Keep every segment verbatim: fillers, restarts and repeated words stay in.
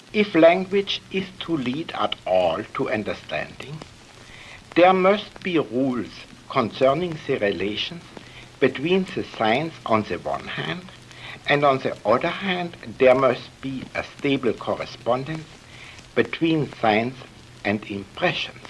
If language is to lead at all to understanding, there must be rules concerning the relations between the signs on the one hand, and on the other hand, there must be a stable correspondence between signs and impressions.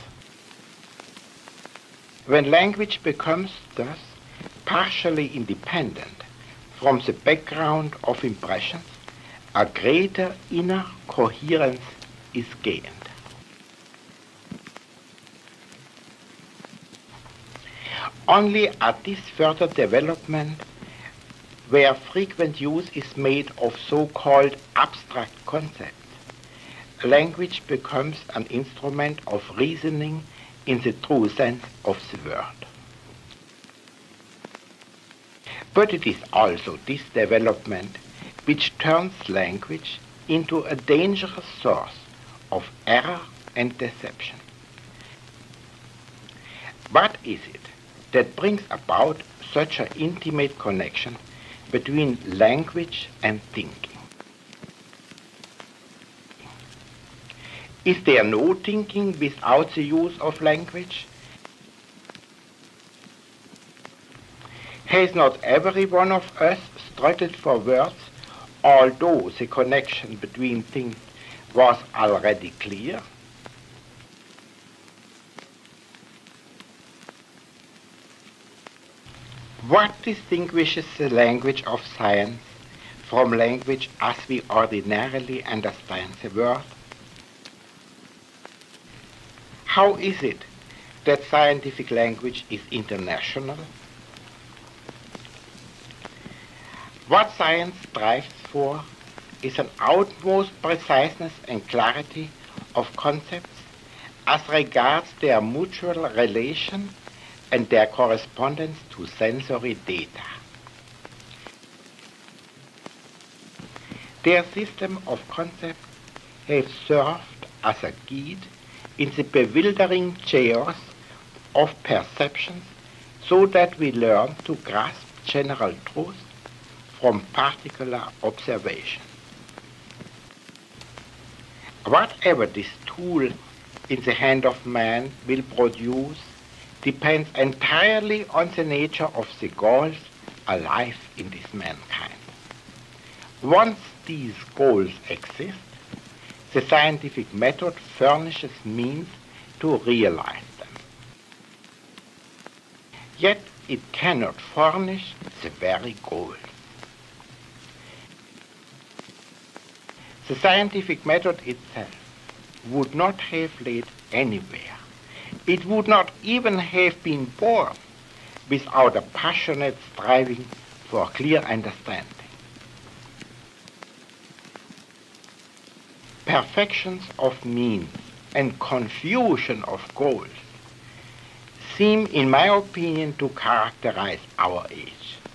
When language becomes thus partially independent from the background of impressions, a greater inner coherence is gained. Only at this further development, where frequent use is made of so-called abstract concepts, language becomes an instrument of reasoning in the true sense of the word. But it is also this development which turns language into a dangerous source of error and deception. What is it that brings about such an intimate connection between language and thinking? Is there no thinking without the use of language? Has not every one of us struggled for words, although the connection between things was already clear? What distinguishes the language of science from language as we ordinarily understand the world? How is it that scientific language is international? What science strives for is an utmost preciseness and clarity of concepts as regards their mutual relation and their correspondence to sensory data. Their system of concepts has served as a guide in the bewildering chaos of perceptions, so that we learn to grasp general truths from particular observation. Whatever this tool in the hand of man will produce depends entirely on the nature of the goals alive in this mankind. Once these goals exist, the scientific method furnishes means to realize them. Yet it cannot furnish the very goals. The scientific method itself would not have led anywhere. It would not even have been born without a passionate striving for clear understanding. Perfections of means and confusion of goals seem, in my opinion, to characterize our age.